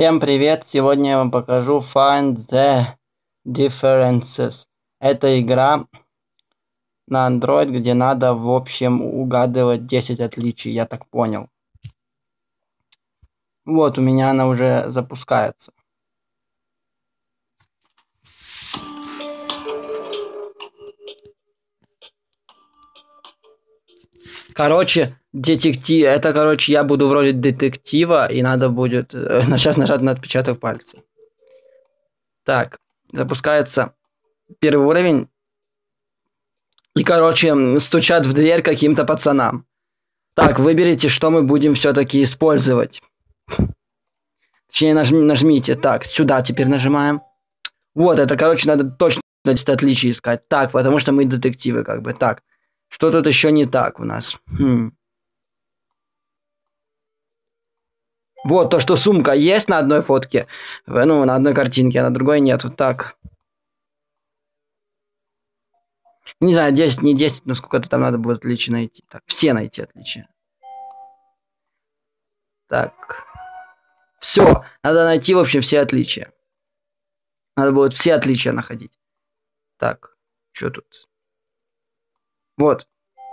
Всем привет! Сегодня я вам покажу Find the Differences. Это игра на Android, где надо, в общем, угадывать 10 отличий, я так понял. Вот, у меня она уже запускается. Короче, детектив. Это, короче, я буду вроде детектива, и надо будет сейчас нажать на отпечаток пальца. Так, запускается первый уровень. И, короче, стучат в дверь каким-то пацанам. Так, выберите, что мы будем все-таки использовать. Точнее, нажмите. Так, сюда теперь нажимаем. Вот, это, короче, надо точно 10 отличий искать. Так, потому что мы детективы, как бы. Так, что тут еще не так у нас? Вот, то, что сумка есть на одной фотке. Ну, на одной картинке, а на другой нету. Так. Не знаю, 10, не 10, но сколько-то там надо будет отличий найти. Так, все найти отличия. Так. Все, надо найти, в общем, все отличия. Надо будет все отличия находить. Так, что тут? Вот.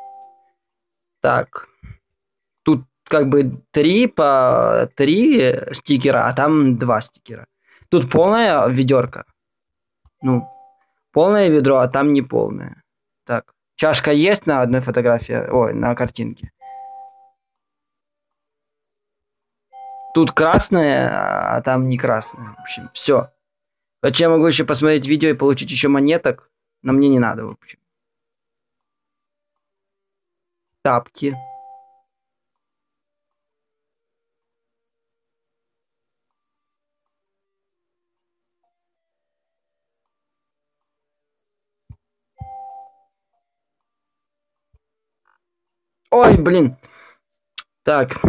Так. Тут как бы 3 стикера, а там 2 стикера. Тут полная ведерко. Ну, полное ведро, а там не полное. Так. Чашка есть на одной фотографии? Ой, на картинке. Тут красное, а там не красное. В общем, все. Зачем я могу еще посмотреть видео и получить еще монеток? Но мне не надо, в общем. Тапки. Ой, блин. Так.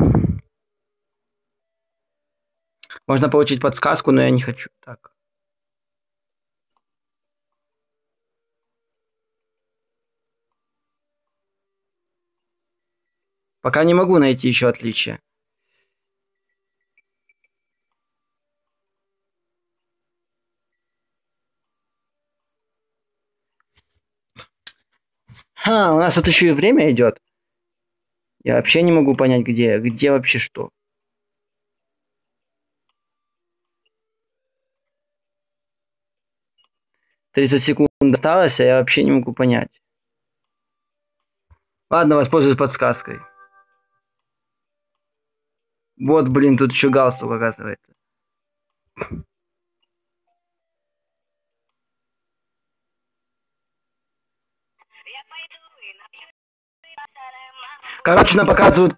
Можно получить подсказку, но я не хочу. Так. Пока не могу найти еще отличия. У нас тут еще и время идет. Я вообще не могу понять, где вообще что. «30 секунд осталось, а я вообще не могу понять. Ладно, воспользуюсь подсказкой. Вот, блин, тут еще галстук, оказывается. Короче, нам показывают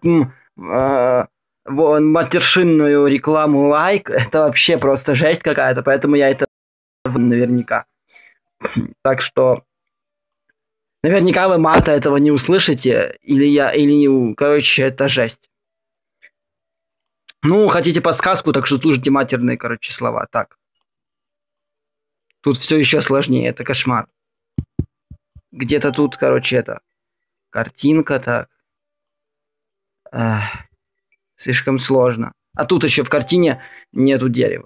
матершинную рекламу лайк. Это вообще просто жесть какая-то, поэтому я это наверняка. Так что наверняка вы мата этого не услышите, короче, это жесть. Ну, хотите подсказку, так что слушайте матерные, короче, слова. Так. Тут все еще сложнее, это кошмар. Где-то тут, короче, это картинка, так. Слишком сложно. А тут еще в картине нету дерева.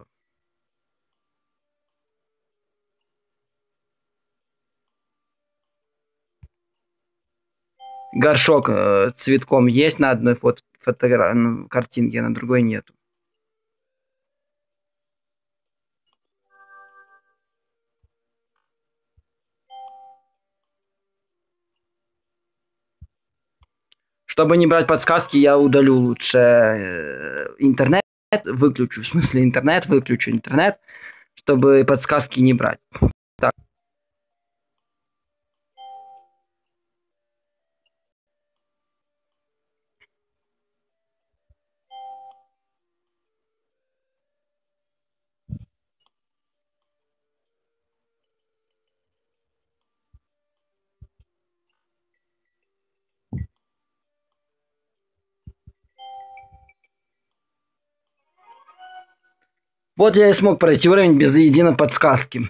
Горшок цветком есть на одной картинке, а на другой нету. Чтобы не брать подсказки, я удалю лучше интернет, выключу, в смысле выключу интернет, чтобы подсказки не брать. Так. Вот я и смог пройти уровень без единой подсказки.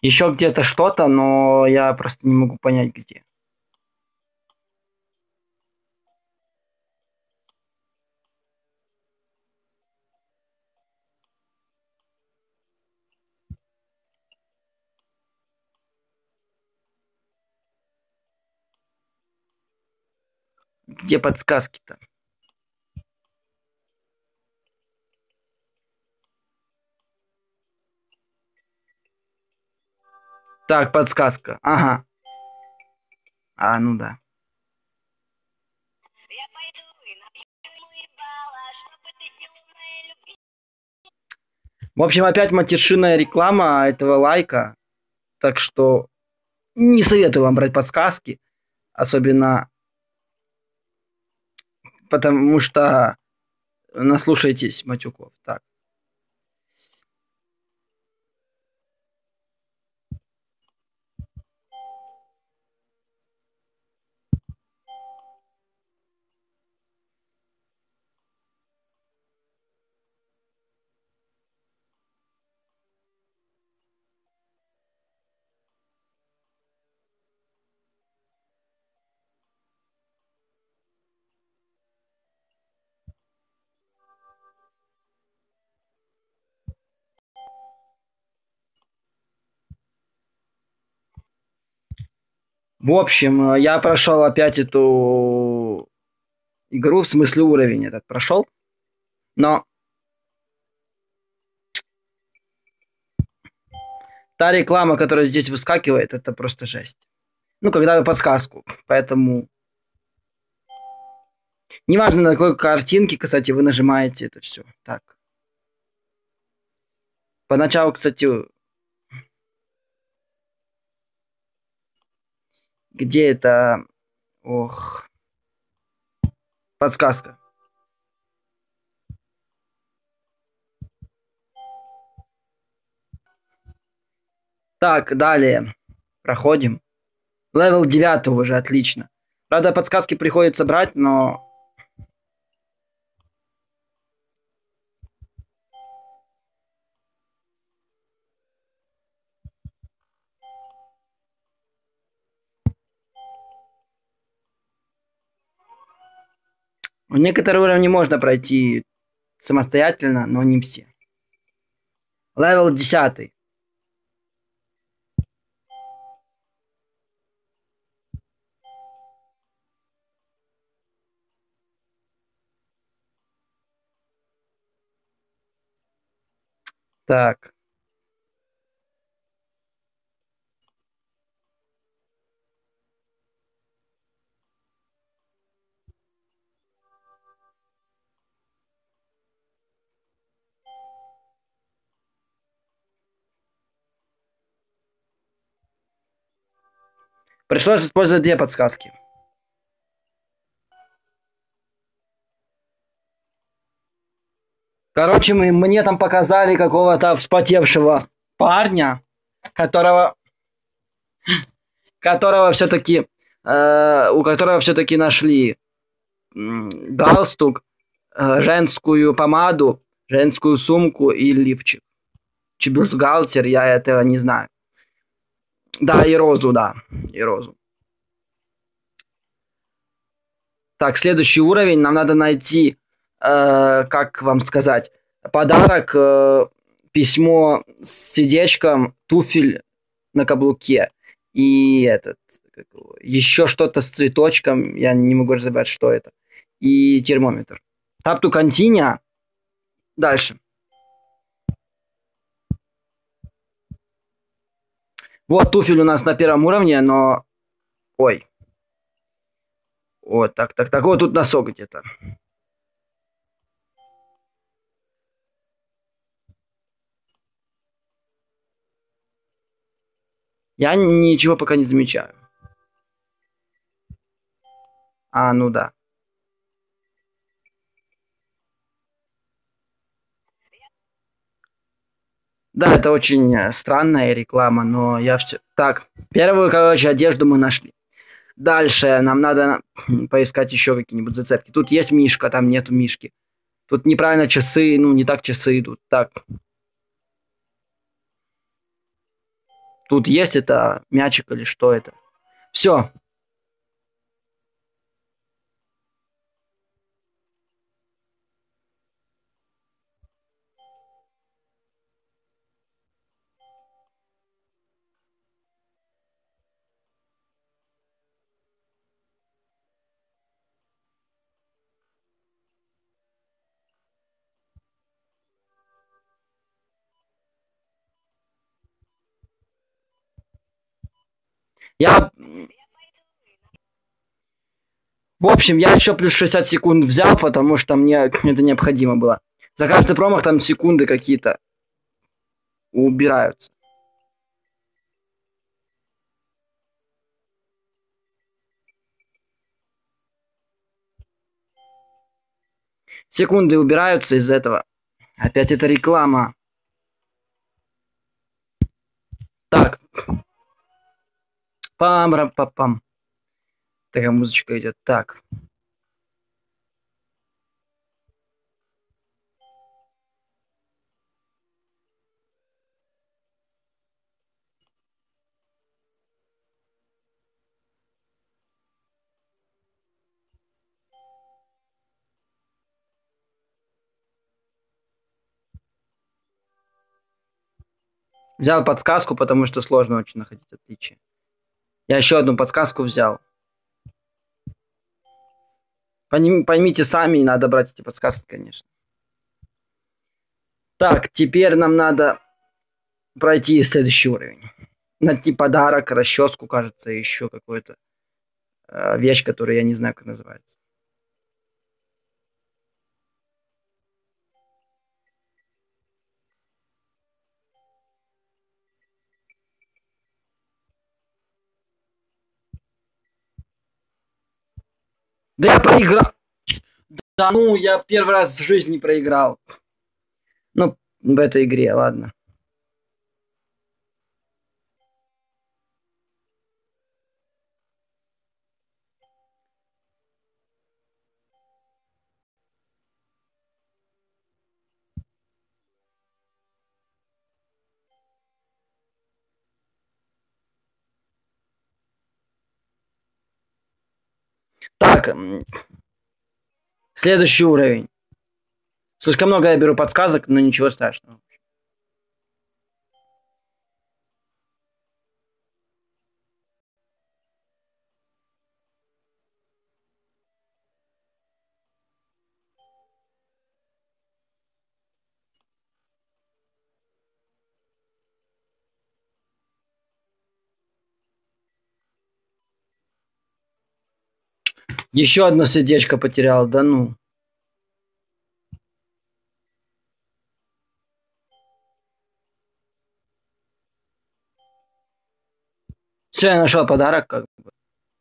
Еще где-то что-то, но я просто не могу понять, где. Где подсказки-то? Так, подсказка. Ага. Ну да. В общем, опять матершинная реклама этого лайка. Так что не советую вам брать подсказки. Особенно потому что наслушаетесь матюков. Так. В общем, я прошел опять эту игру, в смысле уровень этот прошел. Но та реклама, которая здесь выскакивает, это просто жесть. Ну, когда вы подсказку. Поэтому неважно, на какой картинке, кстати, вы нажимаете это все. Так. Поначалу, кстати, где это? Ох. Подсказка. Так, далее. Проходим. Левел 9 уже, отлично. Правда, подсказки приходится брать, но... Некоторые уровни можно пройти самостоятельно, но не все. Левел 10. Так. Пришлось использовать две подсказки. Короче, мне там показали какого-то вспотевшего парня, которого все-таки у которого все-таки нашли галстук, женскую помаду, женскую сумку и лифчик. Чи бюстгальтер, я этого не знаю. Да, и розу, да. И розу. Так, следующий уровень. Нам надо найти, как вам сказать, подарок, письмо с сердечком, туфель на каблуке. И еще что-то с цветочком. Я не могу разобрать, что это. И термометр. Tap to continue. Дальше. Вот туфель у нас на первом уровне, но... Ой. Вот, так. Вот тут носок где-то. Я ничего пока не замечаю. Ну да. Да, это очень странная реклама, но я все... Так, первую, короче, одежду мы нашли. Дальше нам надо поискать еще какие-нибудь зацепки. Тут есть мишка, там нету мишки. Тут неправильно часы, не так часы идут. Так. Тут есть это мячик или что это? Все. Я... В общем, я еще плюс 60 секунд взял, потому что мне это необходимо было. За каждый промах там секунды какие-то убираются. Секунды убираются из этого. Опять это реклама. Так. Пам-ра-па-пам. Такая музычка идет. Так. Взял подсказку, потому что сложно очень находить отличия. Я еще одну подсказку взял. Поймите сами, и надо брать эти подсказки, конечно. Так, теперь нам надо пройти следующий уровень. Найти подарок, расческу, кажется, еще какую-то вещь, которую я не знаю, как называется. Да я проиграл. Да ну, я первый раз в жизни проиграл. Ну, в этой игре, ладно. Так, следующий уровень. Слишком много я беру подсказок, но ничего страшного. Еще одно сердечко потерял, да ну. Все, я нашел подарок, как бы.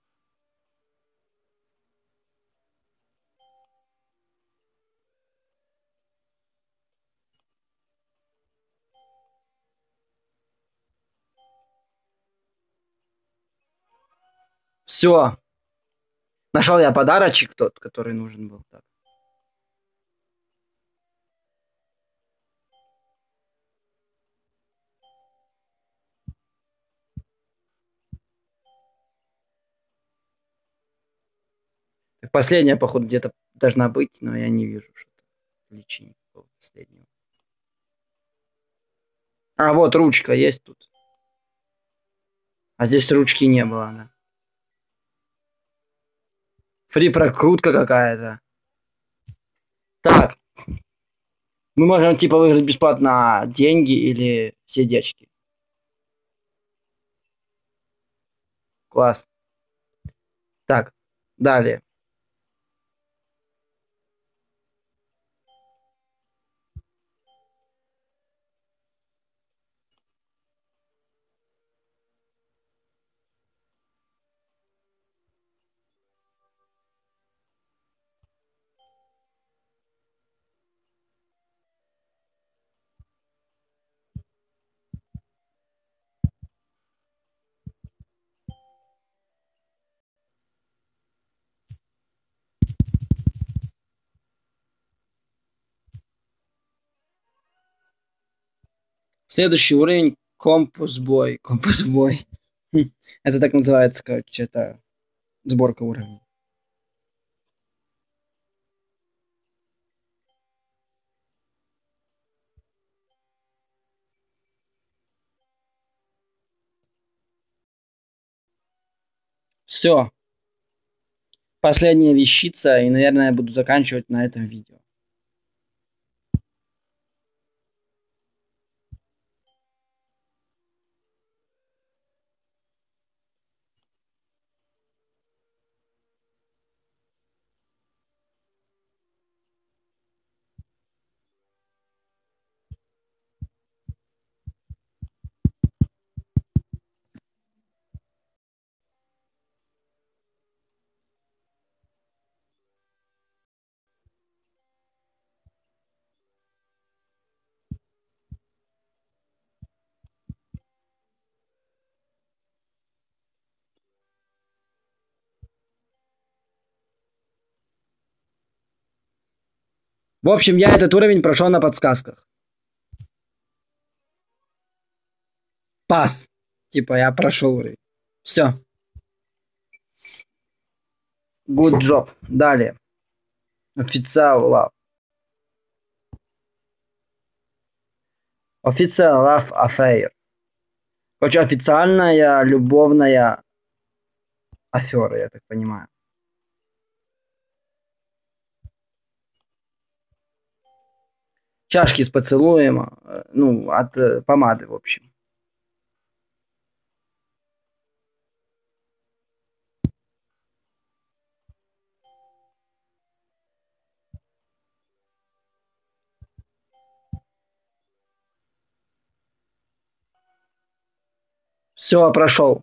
Все. Нашел я подарочек тот, который нужен был. Так. Так, последняя, походу, где-то должна быть, но я не вижу что-то. Отличия никакого последнего. А, вот ручка есть тут. А здесь ручки не было, да. Фри прокрутка какая-то. Так. Мы можем типа выиграть бесплатно деньги или сердечки. Класс. Так, далее. Следующий уровень Компус бой. Компус бой. Это так называется, короче, это сборка уровней. Все. Последняя вещица, и, наверное, я буду заканчивать на этом видео. В общем, я этот уровень прошел на подсказках. Пас. Типа, я прошел уровень. Все. Good job. Далее. Официал лав. Официал лав афfair. Короче, официальная любовная афера, я так понимаю. Чашки с поцелуем, ну, от помады, в общем. Все, прошел.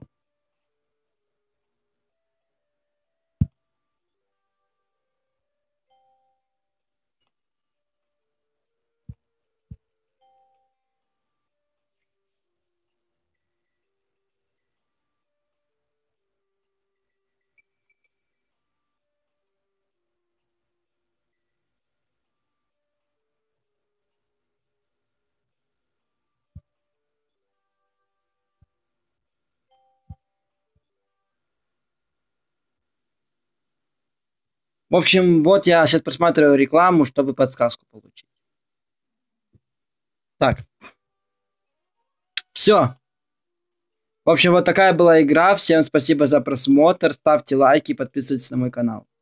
В общем, вот я сейчас просматриваю рекламу, чтобы подсказку получить. Так. Все. В общем, вот такая была игра. Всем спасибо за просмотр. Ставьте лайки, подписывайтесь на мой канал.